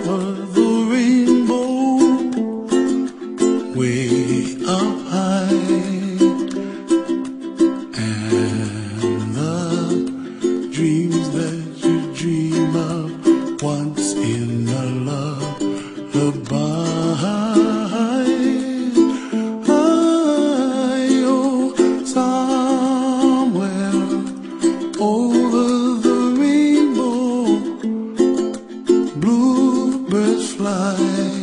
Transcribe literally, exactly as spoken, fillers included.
over the rainbow, way up high, and the dreams that you dream of once in a lullaby. Oh, somewhere over the rainbow, bluebirds fly.